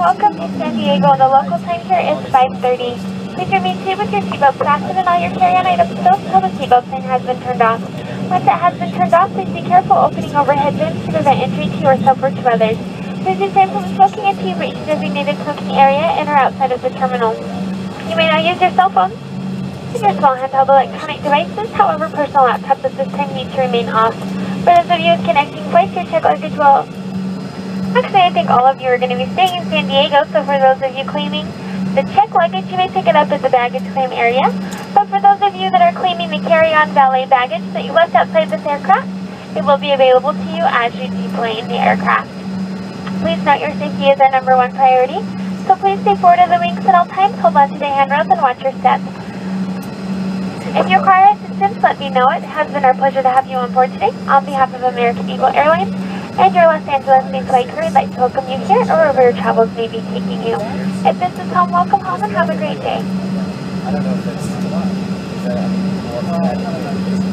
welcome to San Diego. The local time here is 5:30. Please remain seated with your seatbelt fastened and all your carry-on items stowed until the seatbelt sign has been turned off. Once it has been turned off, please be careful opening overhead bins to prevent injury to yourself or to others. Please refrain from smoking until you reach the designated smoking area in or outside of the terminal. You may now use your cell phone and your small handheld electronic devices. However, personal laptops at this time need to remain off. For those of you with connecting flights, your check luggage will... Actually, I think all of you are going to be staying in San Diego, so for those of you claiming the check luggage, you may pick it up at the baggage claim area. But for those of you that are claiming the carry-on valet baggage that you left outside this aircraft, it will be available to you as you deplane the aircraft. Please note your safety is our #1 priority, so please stay forward of the wings at all times, hold on to the handrails, and watch your steps. If you require assistance, let me know. It has been our pleasure to have you on board today. On behalf of American Eagle Airlines and your Los Angeles-based flight crew, we'd like to welcome you here or wherever your travels may be taking you. If this is home, welcome home and have a great day. I don't know if that's